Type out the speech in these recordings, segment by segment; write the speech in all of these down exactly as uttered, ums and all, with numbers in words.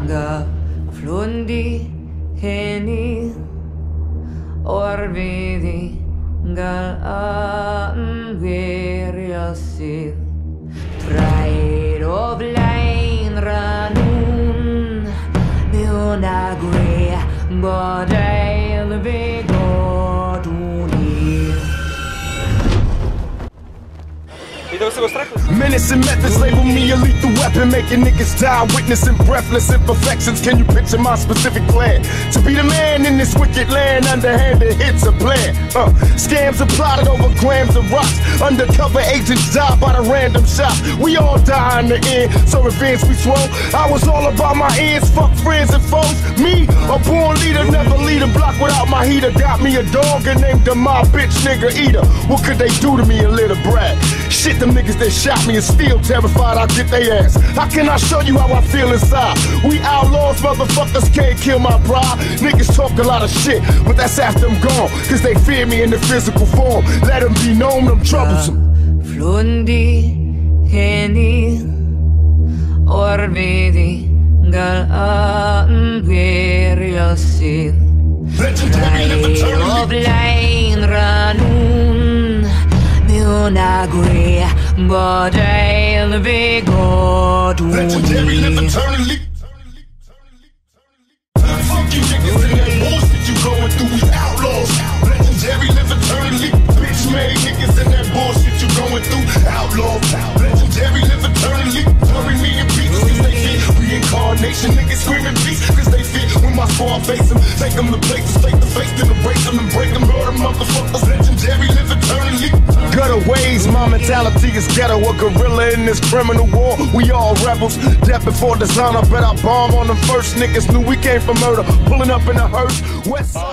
ga flundi heni orvidi gal an veriasil pride of line ranun Mionagre Bodel Begoduni. Menace and methods label me a lethal weapon, making niggas die, witnessing breathless imperfections. Can you picture my specific plan? To be the man in this wicked land, underhanded hits a plan. Uh, scams are plotted over grams of rocks. Undercover agents die by the random shots. We all die in the end, so revenge we swole. I was all about my ends, fuck friends and foes. Me, a born leader, never lead a block without my heater. Got me a dog and named him my bitch nigga eater. What could they do to me, a little brat? Shit, them niggas that shot me is still terrified I'll get they ass. How can I show you how I feel inside? We outlaws, motherfuckers can't kill my pride. Niggas talk a lot of shit, but that's after I'm gone, cause they fear me in the physical form. Let them be known I'm troublesome. Flundi heni orvidi gal an veriasil Legendary of line ranun Mionagre Bodel Begoduni. Legendary live eternally. Fuck you niggas in that bullshit you going through, we outlaws. Legendary live eternally. Bitch made niggas in that bullshit you going through, outlaws. Legendary live eternally. Bury me in peace cause they fit. Reincarnation niggas screaming peace cause they fit. When my squad face them, take them to places, face to face, then embrace them and break them. Murder motherfuckers. Legendary live eternally. Gutter ways, my mentality is ghetto. A gorilla in this criminal war. We all rebels. Death before dishonor. Bet I bomb on them first. Niggas knew we came from murder. Pulling up in a hearse. West side.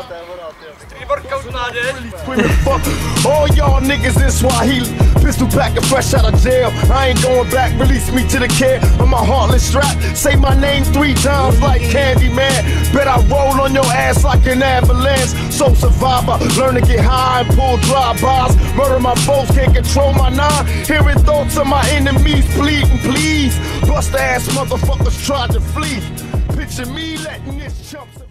Really fuck all y'all niggas in Swahili. Pistol packing fresh out of jail. I ain't going back. Release me to the care of my heartless strap. Say my name three times like Candyman. Bet I roll on your ass like an avalanche. So survivor, learn to get high and pull drive-bys. Murder my foes, can't control my nine. Hearing thoughts of my enemies pleading, please. Bust ass motherfuckers tried to flee. Picture me letting this chump.